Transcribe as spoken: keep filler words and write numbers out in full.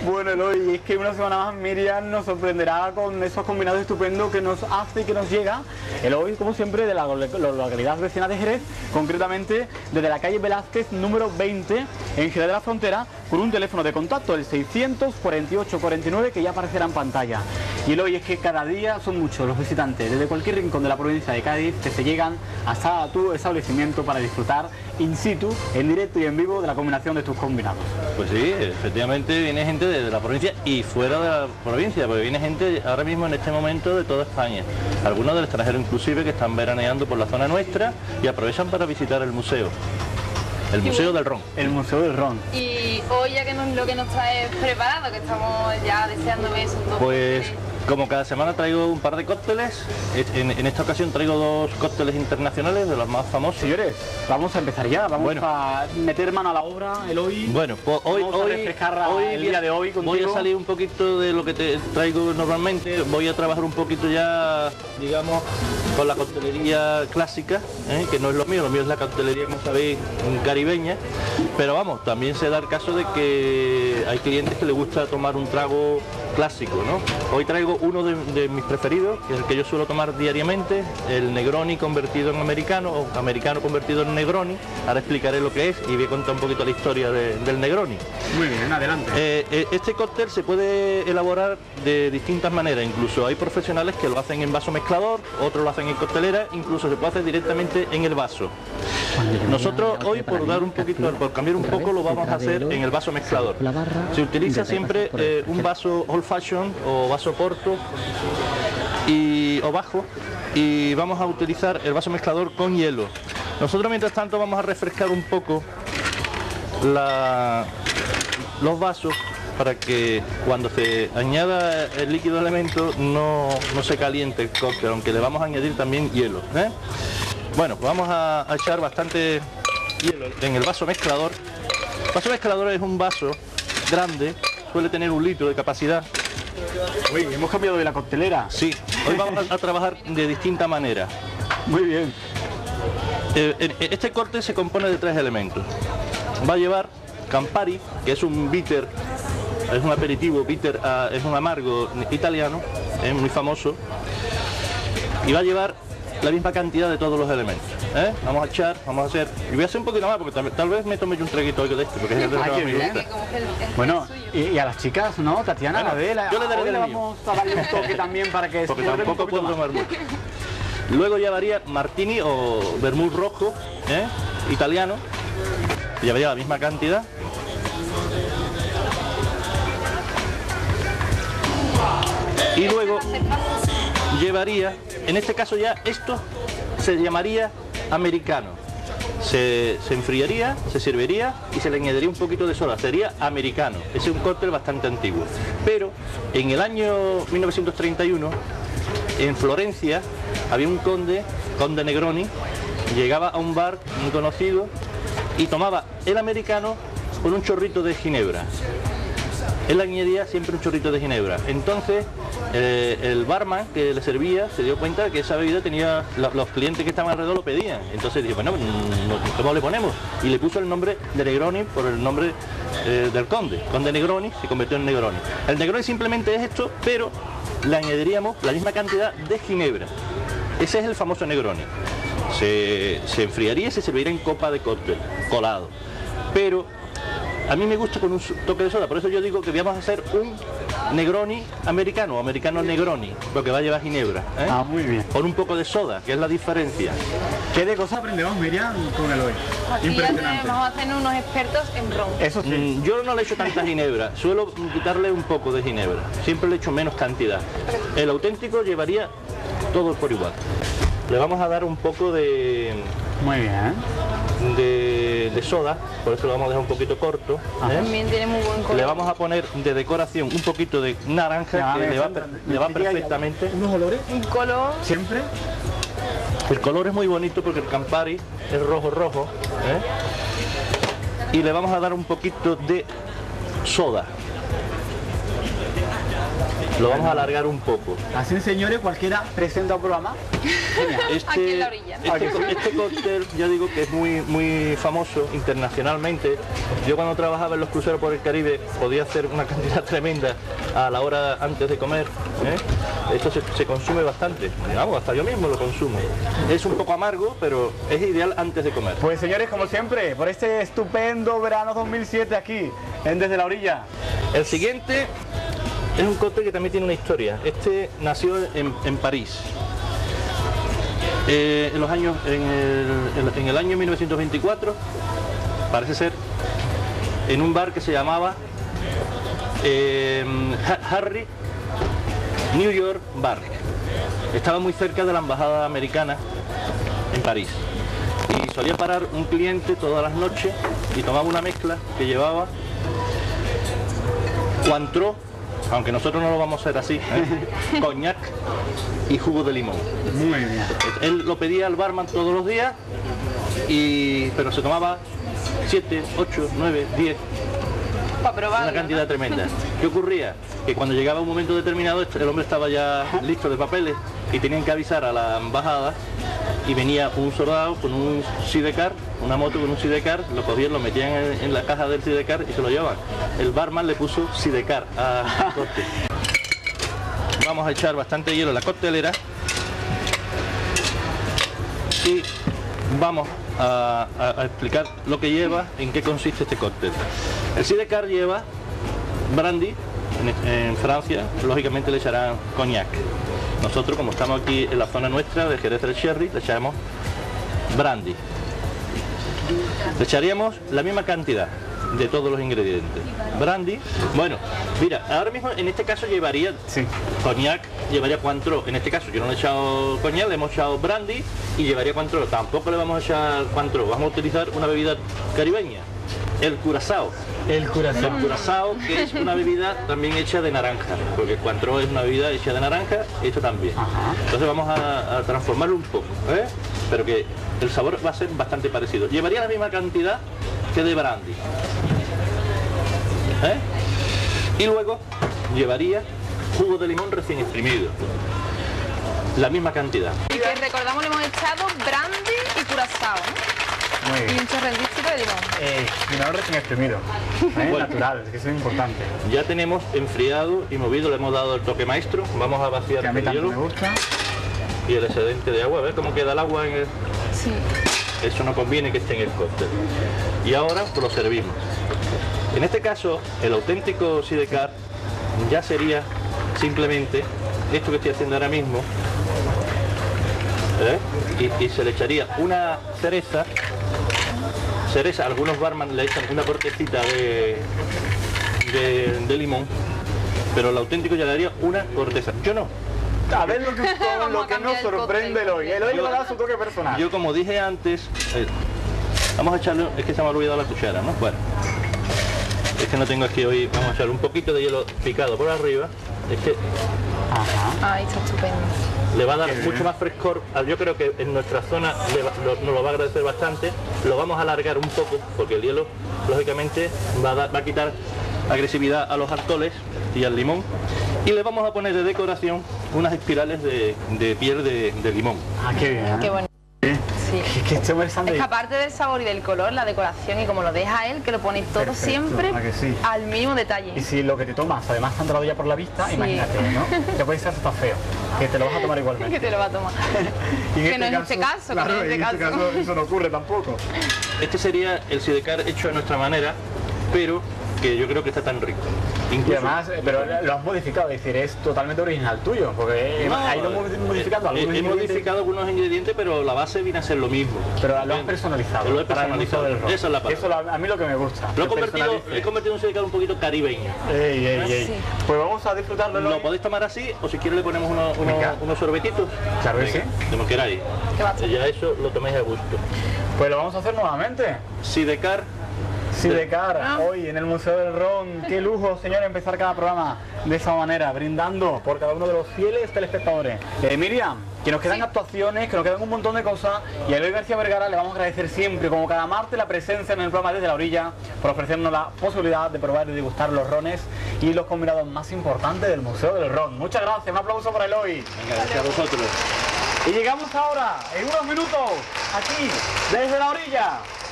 Bueno, Eloy, es que una semana más Miriam nos sorprenderá con esos combinados estupendos que nos hace y que nos llega. Eloy, como siempre, de la, la localidad vecina de Jerez, concretamente desde la calle Velázquez número veinte, en Jerez de la Frontera, con un teléfono de contacto, el seiscientos cuarenta y ocho cuarenta y nueve, que ya aparecerá en pantalla. Y Eloy, es que cada día son muchos los visitantes, desde cualquier rincón de la provincia de Cádiz, que se llegan hasta tu establecimiento para disfrutar in situ, en directo y en vivo, de la combinación de tus combinados. Pues sí, efectivamente viene gente de la provincia y fuera de la provincia, porque viene gente ahora mismo en este momento de toda España, algunos del extranjero inclusive, que están veraneando por la zona nuestra y aprovechan para visitar el museo. El Museo del Ron. El Museo del Ron. Y hoy, ya que nos, lo que nos trae preparado, que estamos ya deseando ver esos dos. Pues como cada semana traigo un par de cócteles, en, en esta ocasión traigo dos cócteles internacionales de los más famosos. Señores, vamos a empezar ya, vamos bueno. a meter mano a la obra, Eloy. Bueno, pues hoy, vamos a hoy, refrescar hoy el día de hoy contigo. Voy a salir un poquito de lo que te traigo normalmente, voy a trabajar un poquito ya, digamos, con la coctelería clásica, ¿eh? Que no es lo mío, lo mío es la coctelería, como sabéis, caribeña, pero vamos, también se da el caso de que hay clientes que les gusta tomar un trago clásico, ¿no? Hoy traigo uno de, de mis preferidos, que es el que yo suelo tomar diariamente, el Negroni convertido en americano, o americano convertido en Negroni. Ahora explicaré lo que es y voy a contar un poquito la historia de, del Negroni. Muy bien, adelante. Eh, eh, este cóctel se puede elaborar de distintas maneras, incluso hay profesionales que lo hacen en vaso mezclador, otros lo hacen en coctelera, incluso se puede hacer directamente en el vaso. Nosotros hoy, por dar un poquito, por cambiar un poco, lo vamos a hacer en el vaso mezclador. Se utiliza siempre eh, un vaso old fashion o vaso porto y, o bajo, y vamos a utilizar el vaso mezclador con hielo. Nosotros mientras tanto vamos a refrescar un poco la, los vasos para que cuando se añada el líquido elemento no, no se caliente el cóctel, aunque le vamos a añadir también hielo, ¿eh? Bueno, pues vamos a, a echar bastante hielo en el vaso mezclador. El vaso mezclador es un vaso grande, suele tener un litro de capacidad. Uy, hemos cambiado de la coctelera. Sí, hoy vamos a, a trabajar de distinta manera. Muy bien. Eh, este corte se compone de tres elementos. Va a llevar Campari, que es un bitter, es un aperitivo bitter, uh, es un amargo italiano, es muy famoso. Y va a llevar la misma cantidad de todos los elementos, ¿eh? Vamos a echar, vamos a hacer, y voy a hacer un poquito más porque tal, tal vez me tome yo un traguito de este, porque es el de Ay, mi gusta. Bueno, y, y a las chicas, ¿no? Tatiana, bueno, a ver, yo le daré hoy del le mío. vamos a darle un toque también para que porque se tampoco puedo tomar mucho. Luego llevaría martini o vermut rojo, ¿eh? Italiano, llevaría la misma cantidad. Y luego llevaría, en este caso ya esto se llamaría americano. Se, se enfriaría, se serviría y se le añadiría un poquito de soda, sería americano. Ese es un cóctel bastante antiguo. Pero en el año mil novecientos treinta y uno, en Florencia, había un conde, conde Negroni, llegaba a un bar muy conocido y tomaba el americano con un chorrito de ginebra. Él añadía siempre un chorrito de ginebra. Entonces eh, el barman que le servía se dio cuenta de que esa bebida tenía, los, los clientes que estaban alrededor lo pedían. Entonces dijo, bueno, ¿cómo le ponemos? Y le puso el nombre de Negroni por el nombre eh, del conde. Conde Negroni se convirtió en Negroni. El Negroni simplemente es esto, pero le añadiríamos la misma cantidad de ginebra. Ese es el famoso Negroni. Se, se enfriaría y se serviría en copa de cóctel, colado. Pero a mí me gusta con un toque de soda, por eso yo digo que vamos a hacer un Negroni americano, o americano Negroni, porque va a llevar ginebra, ¿eh? Ah, muy bien. Con un poco de soda, que es la diferencia. ¿Qué de cosas aprendemos, Miriam, con el hoy? Aquí Impresionante. vamos a hacer unos expertos en ron. Eso sí. Mm, yo no le echo tanta ginebra, suelo quitarle un poco de ginebra, siempre le echo menos cantidad. El auténtico llevaría todo por igual. Le vamos a dar un poco de... Muy bien. De, de soda, por eso lo vamos a dejar un poquito corto, ¿eh? También tiene muy buen color. Le vamos a poner de decoración un poquito de naranja, Ya, que le va, Sandra, le va me pide perfectamente. ¿Unos olores? Un color. ¿Siempre? El color es muy bonito porque el Campari es rojo rojo, ¿eh? Y le vamos a dar un poquito de soda. Lo vamos a alargar un poco. Así, señores, cualquiera presenta un programa. Este, Aquí en la orilla, ¿no? este, co- este cóctel, ya digo que es muy, muy famoso internacionalmente. Yo cuando trabajaba en los cruceros por el Caribe podía hacer una cantidad tremenda a la hora antes de comer. ¿eh? Esto se, se consume bastante, digamos, hasta yo mismo lo consumo. Es un poco amargo, pero es ideal antes de comer. Pues señores, como siempre, por este estupendo verano dos mil siete aquí, en Desde la Orilla. El siguiente es un cóctel que también tiene una historia. Este nació en, en París. Eh, en los años, en el, en el año mil novecientos veinticuatro, parece ser, en un bar que se llamaba eh, Harry New York Bar. Estaba muy cerca de la embajada americana en París. Y solía parar un cliente todas las noches y tomaba una mezcla que llevaba Cointreau, aunque nosotros no lo vamos a hacer así, ¿eh? Coñac y jugo de limón. Muy bien. Él lo pedía al barman todos los días, y, pero se tomaba siete, ocho, nueve, diez, Para probarlo, una cantidad ¿no? tremenda. ¿Qué ocurría? Que cuando llegaba un momento determinado el hombre estaba ya listo de papeles y tenían que avisar a la embajada, y venía un soldado con un sidecar, una moto con un sidecar, lo cogían, lo metían en, en la caja del sidecar y se lo llevaban. El barman le puso sidecar al cóctel. Vamos a echar bastante hielo en la coctelera y vamos a, a- a explicar lo que lleva, en qué consiste este cóctel. El sidecar lleva brandy, en, en Francia lógicamente le echarán coñac. Nosotros, como estamos aquí en la zona nuestra de Jerez del Sherry, le echaremos brandy. Le echaríamos la misma cantidad de todos los ingredientes. Brandy, bueno, mira, ahora mismo en este caso llevaría Sí. coñac, llevaría Cointreau. En este caso yo no le he echado coñac, le hemos echado brandy y llevaría Cointreau. Tampoco le vamos a echar Cointreau, vamos a utilizar una bebida caribeña, el curazao. El El corazón. curazao, que es una bebida también hecha de naranja, porque el Cointreau es una bebida hecha de naranja, esto también. Ajá. Entonces vamos a, a transformarlo un poco, ¿eh? Pero que el sabor va a ser bastante parecido. Llevaría la misma cantidad que de brandy. ¿eh? Y luego llevaría jugo de limón recién exprimido. La misma cantidad. Y que recordamos, le hemos echado brandy y curazao, ¿no? Muy Y bien. un chorrendito de limón. Eh, primero recién exprimido. ¿eh? Bueno. Natural, que eso es importante. Ya tenemos enfriado y movido, le hemos dado el toque maestro. Vamos a vaciar Que a mí el tanto me hielo gusta. y el excedente de agua. A ver cómo queda el agua en el... Sí. Eso no conviene que esté en el cóctel. Y ahora pues, lo servimos. En este caso, el auténtico sidecar ya sería simplemente esto que estoy haciendo ahora mismo. ¿eh? Y, y se le echaría una cereza. Cereza, algunos barman le echan una cortecita de, de, de limón, pero el auténtico ya le daría una corteza. Yo no. A ver lo que, todo Vamos lo a que nos cambiar el sorprende el cóctel. hoy. El hoy le va a dar su toque personal. Yo, como dije antes, eh, vamos a echarle, es que se me ha olvidado la cuchara, ¿no? Bueno, es que no tengo aquí hoy, vamos a echar un poquito de hielo picado por arriba, es que Ajá. Ay, está estupendo. le va a dar Qué bien. mucho más frescor. Yo creo que en nuestra zona le va- lo- nos lo va a agradecer bastante. Lo vamos a alargar un poco, porque el hielo, lógicamente, va a, dar- va a quitar agresividad a los alcoholes y al limón. Y le vamos a poner de decoración unas espirales de, de piel de, de limón. Ah, qué bien. Qué bueno. ¿eh? Sí. Es que este hombre es tan Es de- que aparte del sabor y del color, la decoración y como lo deja él, que lo pone todo Perfecto, siempre ¿a que sí? al mínimo detalle. Y si lo que te tomas, además te han entrado ya por la vista, Sí. imagínate, ¿no? Te puede ser hasta feo, que te lo vas a tomar que igualmente. te lo va a tomar. Y que no es este caso, que claro, no es este en este caso. caso eso no ocurre tampoco. Este sería el sidecar hecho a nuestra manera, pero que yo creo que está tan rico. Y Incluso- además, eh, pero lo has modificado, es decir, es totalmente original tuyo, porque No, ha ido modi- modificando he- algunos he, ingredientes, modificado algunos ingredientes, pero la base viene a ser lo mismo. pero lo has personalizado. Lo he para el uso personalizado. del rock. Esa es la palabra. Eso lo- a mí lo que me gusta. Lo he que convertido, personalice. he convertido en un sidecar un poquito caribeño. Ey, ey, ey. Sí. Pues vamos a disfrutarlo. Lo hoy. podéis tomar así, o si quieres le ponemos unos, unos, Venga. unos sorbetitos. Claro que Venga, sí. como queráis. Qué bastante. Ya eso lo toméis a gusto. Pues lo vamos a hacer nuevamente. Sidecar, Sí, de cara, Ah. hoy en el Museo del Ron. Qué lujo, señor, empezar cada programa de esa manera, brindando por cada uno de los fieles telespectadores. Eh, Miriam, que nos quedan Sí. actuaciones, que nos quedan un montón de cosas, y a Eloy García Vergara le vamos a agradecer siempre, como cada martes, la presencia en el programa Desde la Orilla, por ofrecernos la posibilidad de probar y degustar los rones y los combinados más importantes del Museo del Ron. Muchas gracias, un aplauso para Eloy. Venga, gracias a vosotros. Y llegamos ahora, en unos minutos, aquí, Desde la Orilla.